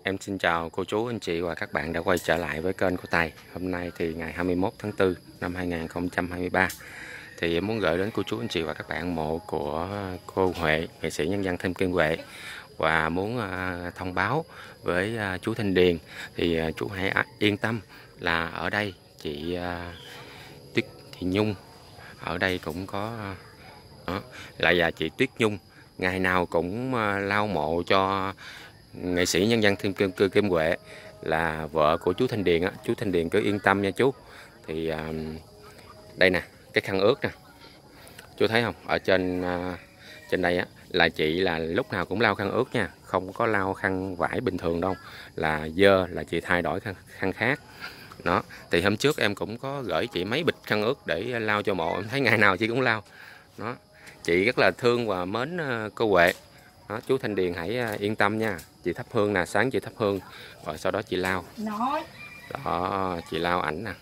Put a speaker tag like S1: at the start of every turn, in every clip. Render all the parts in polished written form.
S1: Em xin chào cô chú, anh chị và các bạn đã quay trở lại với kênh của Tài. Hôm nay thì ngày 21 tháng 4 năm 2023 thì em muốn gửi đến cô chú, anh chị và các bạn mộ của cô Huệ, nghệ sĩ nhân dân Thêm Kim Huệ, và muốn thông báo với chú Thanh Điền thì chú hãy yên tâm là ở đây chị Tuyết Thị Nhung ở đây cũng có là chị Tuyết Nhung ngày nào cũng lau mộ cho nghệ sĩ nhân dân Thêm Kim Huệ, là vợ của chú Thanh Điền á. Chú Thanh Điền cứ yên tâm nha chú. Thì đây nè, cái khăn ướt nè, chú thấy không, ở trên trên đây á là chị là lúc nào cũng lau khăn ướt nha, không có lau khăn vải bình thường đâu, là dơ là chị thay đổi khăn khác đó. Thì hôm trước em cũng có gửi chị mấy bịch khăn ướt để lau cho mộ, em thấy ngày nào chị cũng lau đó. Chị rất là thương và mến cô Huệ đó. Chú Thanh Điền hãy yên tâm nha. Chị thắp hương nè, sáng chị thắp hương rồi sau đó chị lau đó, chị lau ảnh nè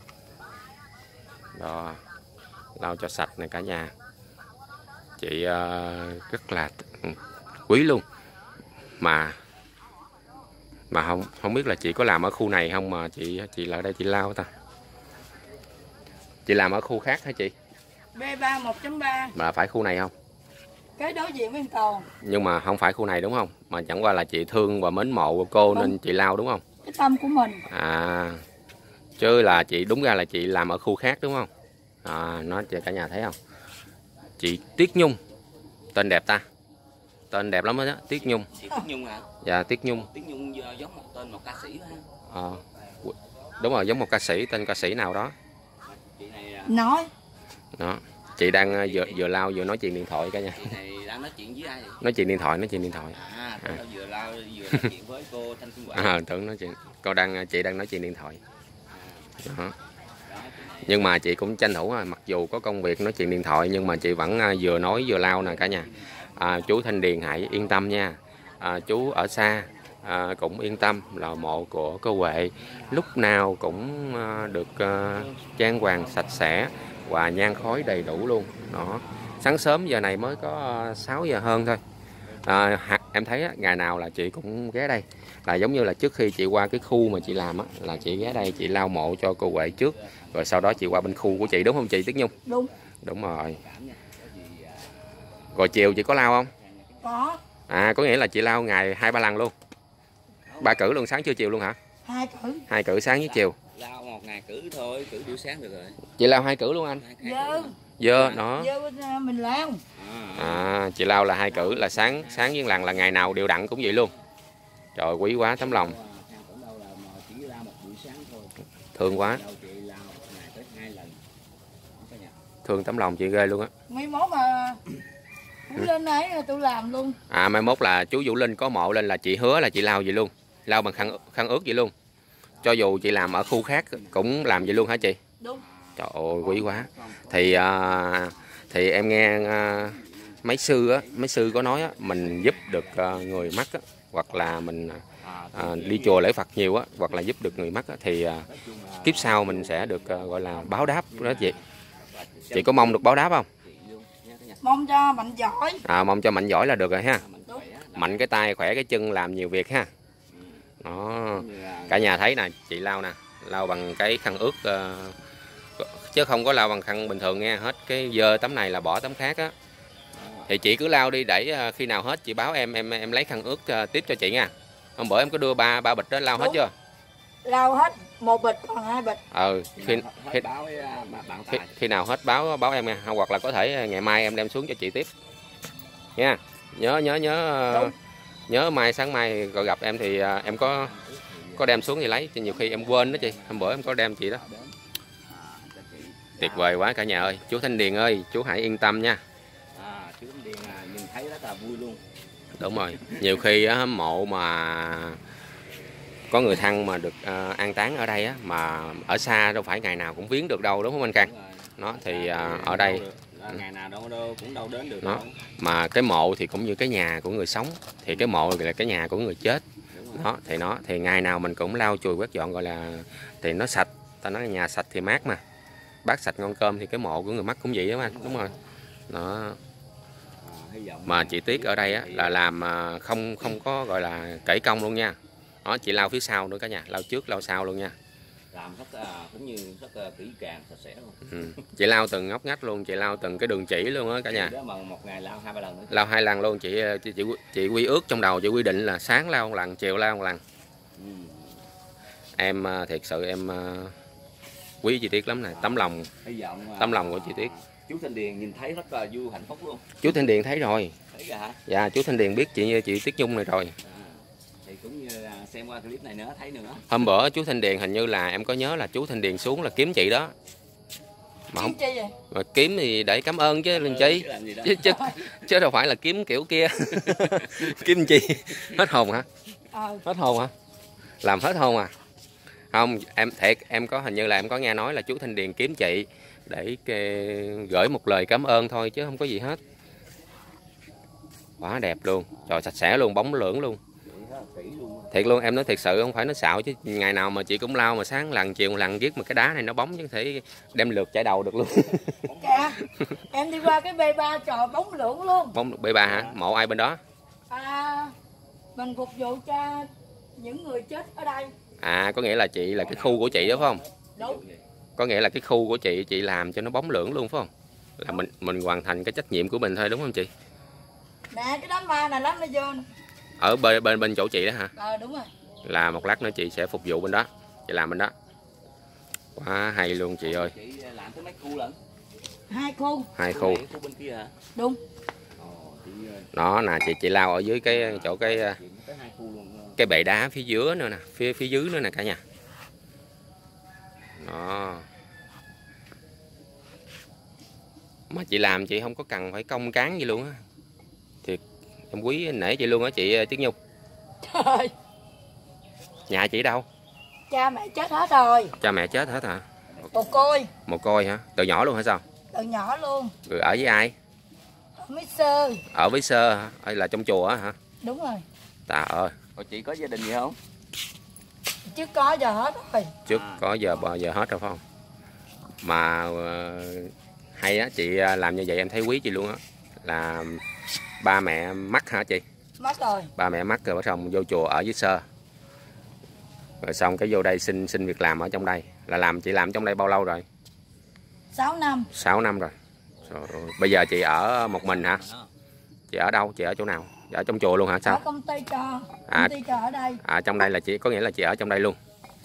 S1: đó, lau cho sạch này cả nhà. Chị rất là quý luôn, mà không biết là chị có làm ở khu này không mà chị lại đây chị lau ta. Chị làm ở khu khác hả chị?
S2: B3 1.3
S1: mà phải khu này không?
S2: cái đối diện với cầu.
S1: Nhưng mà không phải khu này đúng không? Mà chẳng qua là chị thương và mến mộ cô
S2: đúng,
S1: nên chị lau đúng không?
S2: cái tâm của mình.
S1: À, chứ là chị đúng ra là chị làm ở khu khác đúng không? Nó cả nhà thấy không? Chị Tuyết Nhung, tên đẹp ta, tên đẹp lắm đó, Tuyết Nhung.
S3: Chị Tuyết Nhung hả?
S1: Dạ, Tuyết Nhung.
S3: Tuyết Nhung giống một tên một ca sĩ ha.
S1: Đúng rồi, giống một ca sĩ, tên ca sĩ nào đó.
S3: Chị này
S2: nói
S1: đó, chị đang vừa lau vừa nói chuyện điện thoại cả nhà.
S3: Chị này đang nói chuyện với ai vậy?
S1: Nói chuyện điện thoại.
S3: Vừa lau vừa nói chuyện với cô Thanh Kim Huệ.
S1: Tưởng nói chuyện, chị đang nói chuyện điện thoại đó. Nhưng mà chị cũng tranh thủ, mặc dù có công việc nói chuyện điện thoại nhưng mà chị vẫn vừa nói vừa lau nè cả nhà. Chú Thanh Điền hãy yên tâm nha. Chú ở xa cũng yên tâm là mộ của cô Huệ lúc nào cũng được trang hoàng sạch sẽ và nhang khói đầy đủ luôn đó. Sáng sớm giờ này mới có 6 giờ hơn thôi. Em thấy ngày nào là chị cũng ghé đây, là giống như là trước khi chị qua cái khu mà chị làm là chị ghé đây chị lau mộ cho cô Huệ trước, rồi sau đó chị qua bên khu của chị, đúng không chị Tuyết Nhung? Đúng rồi. Rồi chiều chị có lau không?
S2: Có.
S1: Có nghĩa là chị lau ngày 2-3 lần luôn, 3 cử luôn, sáng trưa chiều luôn hả? 2 cử sáng với chiều.
S3: Lau một ngày cử thôi, cử buổi sáng được rồi.
S1: Chị lau 2 cử luôn anh? Dơ đó.
S2: Mình lau.
S1: Chị lau là 2 cử, là sáng với lần, là ngày nào đều đặn cũng vậy luôn. Trời, quý quá, tấm lòng. Thương quá. Thương tấm lòng chị ghê luôn á.
S2: Mấy mốt mà Vũ Linh ấy là tôi làm luôn.
S1: Mai mốt là chú Vũ Linh có mộ lên là chị hứa là chị lau vậy luôn, lau bằng khăn ướt vậy luôn, cho dù chị làm ở khu khác cũng làm vậy luôn hả chị?
S2: Đúng.
S1: Trời ơi, quý quá. Thì em nghe mấy sư có nói mình giúp được người mất hoặc là mình đi chùa lễ Phật nhiều hoặc là giúp được người mất thì kiếp sau mình sẽ được gọi là báo đáp đó chị. Chị có mong được báo đáp không?
S2: Mong cho mạnh giỏi.
S1: Mong cho mạnh giỏi là được rồi ha.
S2: Đúng.
S1: Mạnh cái tay, khỏe cái chân, làm nhiều việc ha. Đó. Cả nhà thấy nè, chị lau nè, lau bằng cái khăn ướt chứ không có lau bằng khăn bình thường nha. Hết cái dơ tấm này là bỏ tấm khác á. Thì chị cứ lau đi, để khi nào hết chị báo em lấy khăn ướt tiếp cho chị nha. Hôm bữa em có đưa ba bịch đó, lau hết chưa?
S2: Lau hết 1 bịch còn 2 bịch.
S1: Khi nào hết báo em nha, hoặc là có thể ngày mai em đem xuống cho chị tiếp nha. Nhớ mai, sáng mai gọi gặp em thì em có đem xuống thì lấy, nhiều khi em quên đó chị. Hôm bữa em có đem chị đó. Tuyệt vời quá cả nhà ơi. Chú Thanh Điền ơi, chú hãy yên tâm nha.
S3: Chú Thanh Điền nhìn thấy rất là vui luôn.
S1: Đúng rồi, nhiều khi mộ mà có người thân mà được an táng ở đây mà ở xa đâu phải ngày nào cũng viếng được đâu, đúng không anh Cang? Nó thì ở đây
S3: ngày nào đâu cũng đâu đến được
S1: đó.
S3: Đâu.
S1: Mà cái mộ thì cũng như cái nhà của người sống, thì cái mộ là cái nhà của người chết đó. Thì ngày nào mình cũng lau chùi quét dọn, gọi là thì nó sạch. Ta nói nhà sạch thì mát mà, bát sạch ngon cơm, thì cái mộ của người mất cũng vậy đó anh. Đúng rồi đó. Mà chị Tuyết ở đây là làm không có gọi là kể công luôn nha. Đó, chị lau phía sau nữa cả nhà, lau trước lau sau luôn nha.
S3: Làm rất cũng như rất kỹ càng sạch sẽ luôn.
S1: Chị lau từng ngóc ngách luôn, chị lau từng cái đường chỉ luôn á cả nhà.
S3: Đó mà một ngày lau 2-3 lần nữa.
S1: Lau 2 lần luôn, chị quy ước trong đầu, chị quy định là sáng lau 1 lần, chiều lau 1 lần. Em thiệt sự em quý chi tiết lắm này, tấm lòng của chi tiết.
S3: Chú Thanh Điền nhìn thấy rất là vui, hạnh phúc luôn.
S1: Chú Thanh Điền thấy rồi.
S3: Thấy rồi hả?
S1: Dạ, chú Thanh Điền biết chị Tiết Nhung này rồi.
S3: Thì cũng như là xem qua clip này nữa thấy nữa.
S1: Hôm bữa chú Thanh Điền hình như là em có nhớ là chú Thanh Điền xuống là kiếm chị đó. Mà
S2: Kiếm chi vậy?
S1: mà kiếm thì để cảm ơn chứ làm chi. Chứ đâu phải là kiếm kiểu kia. Kiếm chi? Hết hồn hả? Hết hồn hả? Làm hết hồn à? Không, em thiệt em có hình như là em có nghe nói là chú Thanh Điền kiếm chị để gửi một lời cảm ơn thôi chứ không có gì hết. Quá đẹp luôn, trời sạch sẽ luôn, bóng lưỡng luôn. Thiệt luôn, em nói thiệt sự không phải nói xạo chứ ngày nào mà chị cũng lau mà sáng lần chiều lần viết mà cái đá này nó bóng chứ có thể đem lượt chải đầu được luôn.
S2: Dạ, em đi qua cái B3 trời bóng lưỡng luôn.
S1: Bóng B3 hả? Mộ ai bên đó?
S2: Mình phục vụ cho những người chết ở đây.
S1: À, có nghĩa là chị là cái khu của chị đó phải không?
S2: Đúng.
S1: Có nghĩa là cái khu của chị làm cho nó bóng lưỡng luôn phải không? Là mình hoàn thành cái trách nhiệm của mình thôi đúng không chị?
S2: Nè cái đám ma này lắm nó vô.
S1: Ở bên chỗ chị đó hả?
S2: Đúng rồi.
S1: Là một lát nữa chị sẽ phục vụ bên đó, chị làm bên đó. Quá hay luôn chị ơi.
S3: Chị làm tới mấy khu lận?
S2: 2 khu.
S1: 2 khu.
S3: Khu bên kia hả?
S2: Đúng.
S1: Đó nè, chị lau ở dưới cái chỗ cái bệ đá phía dưới nữa nè, phía dưới nữa nè cả nhà. Đó. Mà chị làm chị không có cần phải công cán gì luôn á. Thiệt em quý nể chị luôn á chị Tiết Nhung.
S2: Trời.
S1: Nhà chị đâu?
S2: Cha mẹ chết hết rồi.
S1: Cha mẹ chết hết hả?
S2: Mồ côi
S1: hả? Từ nhỏ luôn hả sao?
S2: Từ nhỏ luôn.
S1: Rồi ở với ai?
S2: Ở với Sơ.
S1: Ở với Sơ hả? Hay là trong chùa hả?
S2: Đúng rồi.
S1: Trời ơi.
S3: Còn chị có gia đình gì không?
S2: Chứ có giờ hết rồi.
S1: Trước có giờ hết rồi phải không? Mà hay á, chị làm như vậy em thấy quý chị luôn á. Là ba mẹ mắc hả chị?
S2: Mắc rồi.
S1: Ba mẹ mắc rồi bắt xong vô chùa ở với Sơ. Rồi xong cái vô đây xin việc làm ở trong đây. Là chị làm trong đây bao lâu rồi?
S2: 6 năm.
S1: 6 năm rồi. Rồi. Bây giờ chị ở một mình hả? Chị ở đâu? Chị ở chỗ nào? Ở trong chùa luôn hả sao?
S2: Ở công ty cho ở đây.
S1: À trong đây là chị có nghĩa là chị ở trong đây luôn.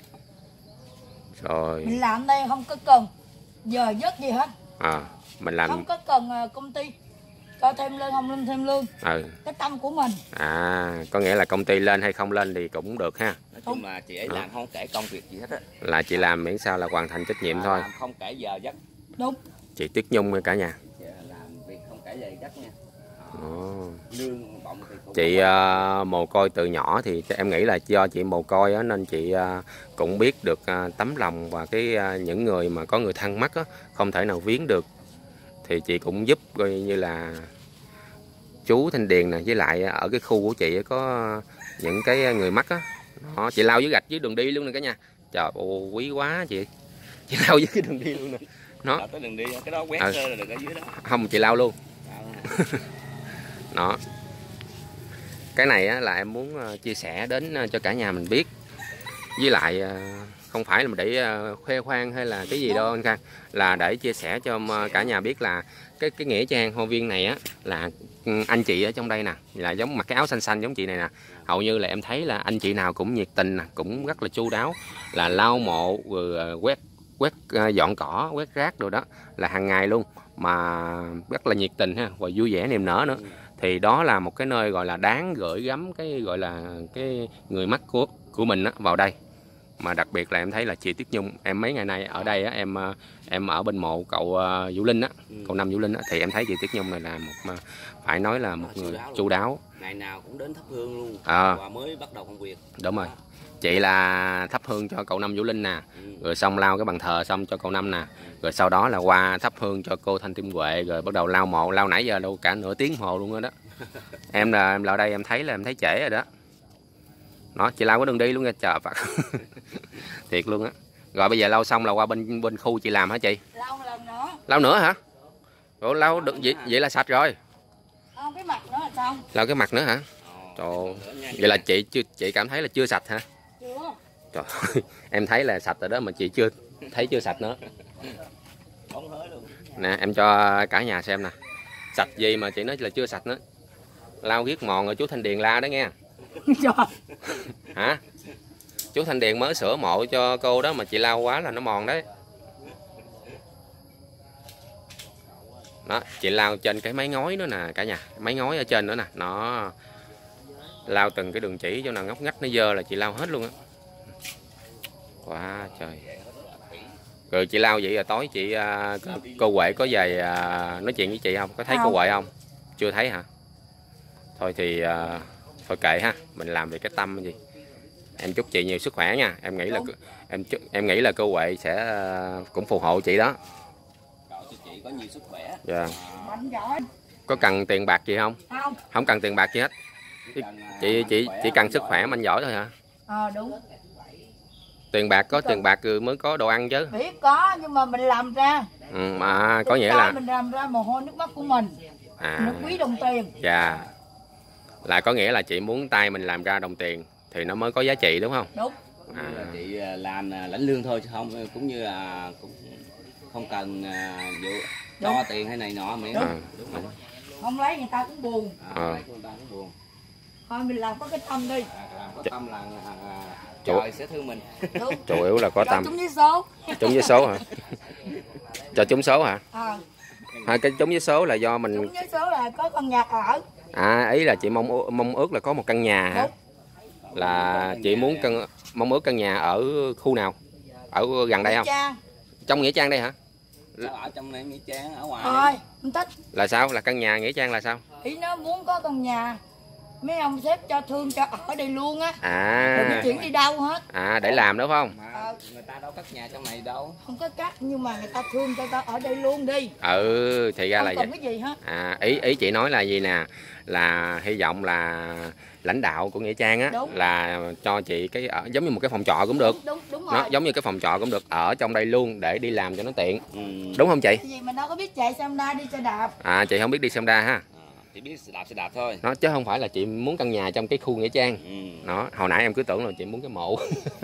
S1: Rồi.
S2: Mình làm đây không có cần giờ giấc gì hết.
S1: Mình làm
S2: không có cần công ty cho thêm lương không lên thêm lương. Cái tâm của mình.
S1: Có nghĩa là công ty lên hay không lên thì cũng được ha.
S3: Nói chung là chị ấy làm không kể công việc gì hết á.
S1: Là chị làm miễn sao là hoàn thành trách nhiệm thôi.
S3: Làm không kể giờ giấc.
S2: Đúng.
S1: Chị Tuyết Nhung cả nhà.
S3: Làm việc không kể giờ giấc nha.
S1: Lương bổng thì chị mồ côi từ nhỏ thì em nghĩ là do chị mồ côi á, nên chị cũng biết được tấm lòng và những người mà có người thân mắc á, không thể nào viếng được thì chị cũng giúp coi như là chú Thanh Điền nè, với lại ở cái khu của chị có những cái người mắc á. Đó, chị lau dưới gạch dưới đường đi luôn nè cả nhà. Trời ơi quý quá chị lau dưới cái đường đi luôn nè. Nó
S3: tới đường đi cái đó quét sơ là được ở dưới đó.
S1: Không chị lau luôn. Đó. Cái này á, là em muốn chia sẻ đến cho cả nhà mình biết. Với lại không phải là để khoe khoang hay là cái gì đâu anh Khang, là để chia sẻ cho cả nhà biết là cái nghĩa trang Hồ Viên này á là anh chị ở trong đây nè, là giống mặc cái áo xanh xanh giống chị này nè, hầu như là em thấy là anh chị nào cũng nhiệt tình nè, cũng rất là chu đáo, là lau mộ rồi quét dọn cỏ, quét rác rồi đó là hàng ngày luôn, mà rất là nhiệt tình ha, và vui vẻ niềm nở nữa. Thì đó là một cái nơi gọi là đáng gửi gắm cái gọi là cái người mắc của mình á vào đây. Mà đặc biệt là em thấy là chị Tuyết Nhung, em mấy ngày nay ở đây á, em ở bên mộ cậu Vũ Linh á, cậu Năm Vũ Linh á, thì em thấy chị Tuyết Nhung này là một phải nói là một người chu đáo.
S3: Ngày nào cũng đến thắp hương luôn. Và mới bắt đầu công việc.
S1: Đúng rồi. Chị là thắp hương cho cậu Năm Vũ Linh nè, rồi xong lau cái bàn thờ xong cho cậu Năm nè, rồi sau đó là qua thắp hương cho cô Thanh Tim Huệ, rồi bắt đầu lau mộ, lau nãy giờ đâu cả nửa tiếng hồ luôn đó. Em vào đây em thấy trễ rồi đó. Nó chị lau cái đường đi luôn nha, trời Phật. Thiệt luôn á. Rồi bây giờ lau xong là qua bên khu chị làm hả chị?
S2: Lau một lần nữa.
S1: Lau nữa hả? Rồi lau được vậy là sạch rồi.
S2: Lau cái mặt nữa là xong.
S1: Lau cái mặt nữa hả? Trời. Vậy là chị cảm thấy là chưa sạch hả? Trời ơi, em thấy là sạch rồi đó mà chị chưa thấy chưa sạch nữa.
S3: Bóng hới luôn.
S1: Nè em cho cả nhà xem nè. Sạch gì mà chị nói là chưa sạch nữa. Lau riết mòn rồi chú Thanh Điền la đó nghe.
S2: Trời.
S1: Hả? Chú Thanh Điền mới sửa mộ cho cô đó mà chị lau quá là nó mòn đấy. Đó, chị lau trên cái máy ngói nữa nè cả nhà. Máy ngói ở trên nữa nè. Nó lau từng cái đường chỉ chỗ nào ngóc ngách nó dơ là chị lau hết luôn á. Quá trời. Rồi chị lau vậy rồi tối chị cô Huệ có về nói chuyện với chị không? Có thấy cô Huệ không? Chưa thấy hả? Thôi thì thôi kệ ha, mình làm về cái tâm gì. Em chúc chị nhiều sức khỏe nha. Em nghĩ là em nghĩ là cô Huệ sẽ cũng phù hộ chị đó.
S3: Cầu cho chị có nhiều sức khỏe.
S1: Dạ.
S2: Mạnh giỏi.
S1: Có cần tiền bạc gì không?
S2: Không.
S1: Không cần tiền bạc gì hết. Chỉ cần sức khỏe mạnh giỏi thôi hả?
S2: Đúng.
S1: Tiền bạc có tiền bạc mới có đồ ăn chứ.
S2: Biết có nhưng mà mình làm ra.
S1: Mà có nghĩa là
S2: mình làm ra mồ hôi nước mắt của mình. Nó quý đồng tiền.
S1: Dạ. Là có nghĩa là chị muốn tay mình làm ra đồng tiền thì nó mới có giá trị đúng không?
S2: Đúng.
S3: Là chị làm lãnh lương thôi chứ không cũng như là cũng không cần cho tiền hay này nọ miễn.
S2: Đúng. Không lấy người ta cũng buồn.
S3: Người ta cũng buồn.
S2: Thôi mình làm có cái tâm đi.
S3: Làm có tâm là trời sẽ thương mình.
S2: Đúng.
S1: Chủ yếu là có tâm.
S2: Trúng với số.
S1: Trúng với số hả? Cho trúng số hả?
S2: Cái
S1: trúng với số là do mình.
S2: Trúng với số là có con nhà ở.
S1: Ý là chị mong ước là có một căn nhà hả?
S2: Đúng.
S1: Là chị muốn mong ước căn nhà ở khu nào? Ở gần đây không? Trong Nghĩa Trang đây hả?
S3: Sao ở trong này Nghĩa Trang ở ngoài?
S2: Thôi, không thích.
S1: Là sao? Là căn nhà Nghĩa Trang là sao?
S2: Ý nó muốn có căn nhà. Mấy ông sếp cho thương cho ở đây luôn á. Đừng có chuyển đi đâu hết.
S1: Để làm đúng không?
S3: Mà người ta đâu cất nhà trong này đâu.
S2: Không có cắt nhưng mà người ta thương cho tao ở đây luôn đi.
S1: Thì ra
S2: không
S1: là
S2: cần
S1: vậy.
S2: Cái gì hết.
S1: Ý chị nói là gì nè, là hy vọng là lãnh đạo của Nghĩa Trang á là cho chị cái giống như một cái phòng trọ cũng được.
S2: Đúng
S1: Nó
S2: rồi.
S1: giống như cái phòng trọ cũng được, ở trong đây luôn để đi làm cho nó tiện. Đúng không chị?
S2: Cái gì mình đâu có biết chạy xe Honda đi xe đạp.
S1: Chị không biết đi xe Honda ha.
S3: Chỉ biết xe đạp thôi.
S1: Nó chứ không phải là chị muốn căn nhà trong cái khu Nghĩa Trang. Nó hồi nãy em cứ tưởng là chị muốn cái mộ.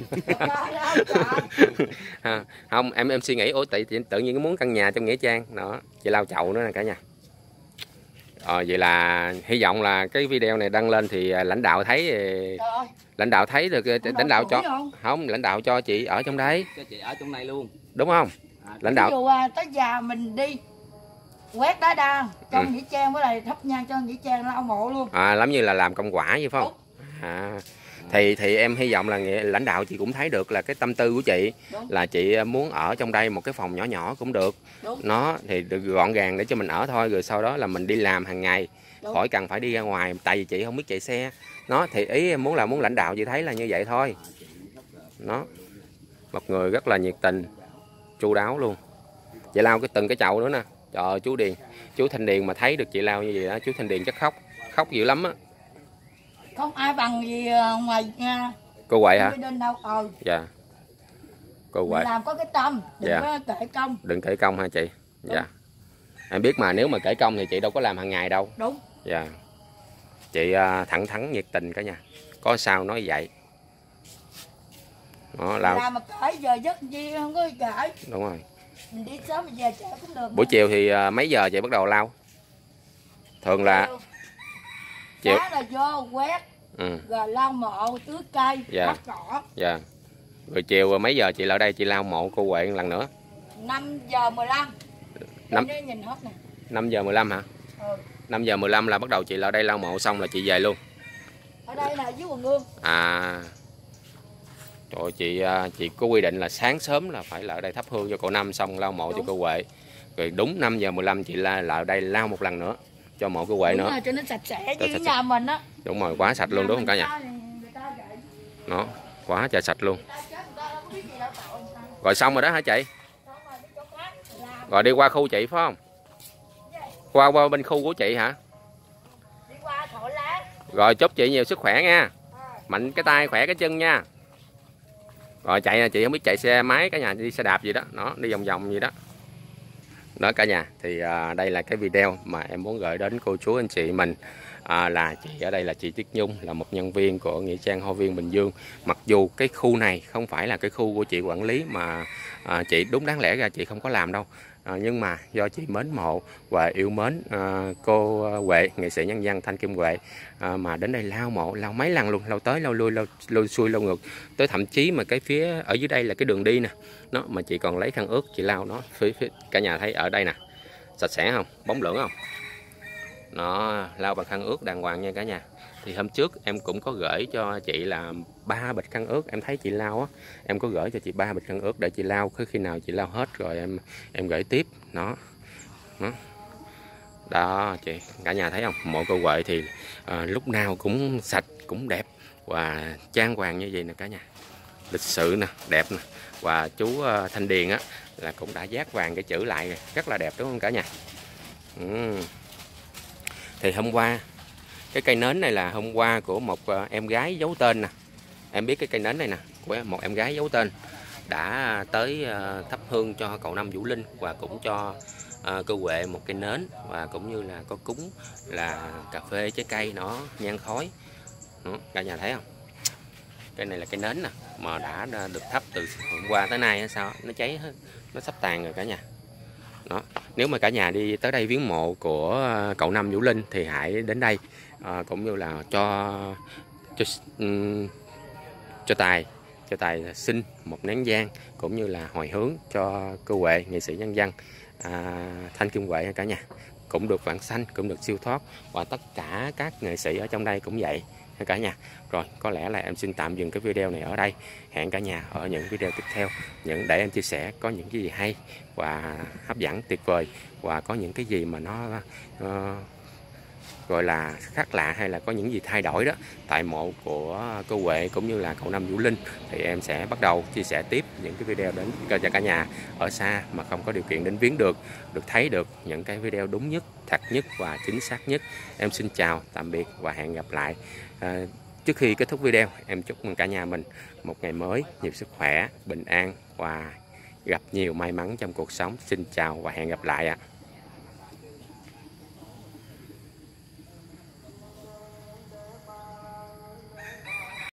S1: Không, em suy nghĩ tự nhiên muốn căn nhà trong Nghĩa Trang. Đó, chị lau chậu nữa nè cả nhà. Vậy là hy vọng là cái video này đăng lên thì lãnh đạo thấy được, lãnh đạo cho không, lãnh đạo cho chị ở trong đấy.
S3: Cho chị ở trong này luôn.
S1: Đúng không? Lãnh đạo.
S2: Ví dụ tới già mình đi quét đá đa trong Nghĩa Trang với lại thắp nhang cho Nghĩa Trang lau mộ luôn.
S1: Lắm như là làm công quả vậy phải không? Thì em hy vọng là lãnh đạo chị cũng thấy được là cái tâm tư của chị. Là chị muốn ở trong đây một cái phòng nhỏ nhỏ cũng được. Nó thì được gọn gàng để cho mình ở thôi, rồi sau đó là mình đi làm hàng ngày. Khỏi cần phải đi ra ngoài, tại vì chị không biết chạy xe. Nó thì ý em muốn lãnh đạo chị thấy là như vậy thôi. Nó một người rất là nhiệt tình, chu đáo luôn. Chị lau từng cái chậu nữa nè. Trời ơi, chú Thanh Điền mà thấy được chị lau như vậy đó, chú Thanh Điền chắc khóc dữ lắm á.
S2: Không ai bằng gì ngoài nha.
S1: Cô Huệ hả?
S2: Đâu.
S1: Dạ. Cô Huệ.
S2: Mình làm có cái tâm, đừng có kể công.
S1: Đừng kể công hả chị? Dạ. Em biết mà, nếu mà kể công thì chị đâu có làm hàng ngày đâu.
S2: Đúng.
S1: Dạ. Chị thẳng thắn nhiệt tình cả nhà. Có sao nói vậy. Đó,
S2: làm mà kể giờ giấc gì không có kể.
S1: Đúng rồi.
S2: Mình đi sớm mình về trễ cũng được.
S1: Buổi chiều thì mấy giờ chị bắt đầu lau? Thường là
S2: chiều là vô quét. Rồi lau mộ, tưới cây, bắt cỏ.
S1: Dạ. Rồi chiều mấy giờ chị lại đây chị lau mộ cô Huệ lần nữa?
S2: 5:15. Nhìn hết nè.
S1: 5:15 hả? 5:15 là bắt đầu chị lại đây lau mộ xong là chị về luôn.
S2: Ở đây là dưới Quần Ương.
S1: Trời, chị có quy định là sáng sớm là phải lại đây thắp hương cho cô Năm xong lau mộ cho cô Huệ. Rồi đúng 5:15 chị lại đây lau một lần nữa cho mộ cô Huệ nữa.
S2: Rồi, cho nó sạch sẽ chứ nhà mình á.
S1: Đúng rồi, quá sạch luôn đúng không cả nhà? Nó quá trời sạch luôn. Rồi xong rồi đó hả chị? Rồi đi qua khu chị phải không? Qua bên khu của chị hả?
S2: Đi qua Thọ Lá.
S1: Rồi chúc chị nhiều sức khỏe nha. Mạnh cái tay khỏe cái chân nha. Rồi chạy nè, chị không biết chạy xe máy cả nhà, đi xe đạp gì đó, nó đi vòng vòng gì đó. Đó cả nhà, thì đây là cái video mà em muốn gửi đến cô chú anh chị mình là chị ở đây là chị Tuyết Nhung, là một nhân viên của Nghĩa Trang Hoa Viên Bình Dương. Mặc dù cái khu này không phải là cái khu của chị quản lý mà chị đúng đáng lẽ ra chị không có làm đâu, nhưng mà do chị mến mộ và yêu mến cô Huệ, nghệ sĩ nhân dân Thanh Kim Huệ, mà đến đây lau mộ, lau mấy lần luôn, lau tới lau lui, lau xuôi lau ngược, tới thậm chí mà cái phía ở dưới đây là cái đường đi nè, nó mà chị còn lấy khăn ướt chị lau nó. Cả nhà thấy ở đây nè, sạch sẽ không, bóng lưỡng không, nó lau bằng khăn ướt đàng hoàng nha cả nhà. Thì hôm trước em cũng có gửi cho chị là 3 bịch khăn ướt, em thấy chị lau á, em có gửi cho chị 3 bịch khăn ướt để chị lau, khi nào chị lau hết rồi em gửi tiếp. Đó chị, cả nhà thấy không, mộ cô Huệ thì lúc nào cũng sạch, cũng đẹp và trang hoàng như vậy nè cả nhà, lịch sự nè, đẹp nè. Và chú Thanh Điền á là cũng đã dát vàng cái chữ lại rồi, rất là đẹp đúng không cả nhà. Thì hôm qua cái cây nến này là hôm qua của một em gái giấu tên nè, em biết cái cây nến này nè, của một em gái giấu tên đã tới thắp hương cho cậu Năm Vũ Linh và cũng cho cô Huệ một cây nến, và cũng như là có cúng là cà phê, trái cây, nó nhang khói. Cả nhà thấy không, cây này là cây nến nè mà đã được thắp từ hôm qua tới nay. Sao nó cháy hết, nó sắp tàn rồi cả nhà. Đó, nếu mà cả nhà đi tới đây viếng mộ của cậu Năm Vũ Linh thì hãy đến đây, cũng như là cho Tài xin một nén nhang, cũng như là hồi hướng cho cô Huệ, nghệ sĩ nhân dân Thanh Kim Huệ cả nhà, cũng được vãng sanh, cũng được siêu thoát, và tất cả các nghệ sĩ ở trong đây cũng vậy cả nhà. Rồi có lẽ là em xin tạm dừng cái video này ở đây, hẹn cả nhà ở những video tiếp theo, để em chia sẻ có những cái gì hay và hấp dẫn tuyệt vời, và có những cái gì mà nó gọi là khác lạ, hay là có những gì thay đổi đó tại mộ của cô Huệ cũng như là cậu Năm Vũ Linh, thì em sẽ bắt đầu chia sẻ tiếp những cái video đến cho cả nhà ở xa mà không có điều kiện đến viếng được thấy được những cái video đúng nhất, thật nhất và chính xác nhất. Em xin chào tạm biệt và hẹn gặp lại. Trước khi kết thúc video, em chúc mừng cả nhà mình một ngày mới nhiều sức khỏe, bình an và gặp nhiều may mắn trong cuộc sống. Xin chào và hẹn gặp lại ạ.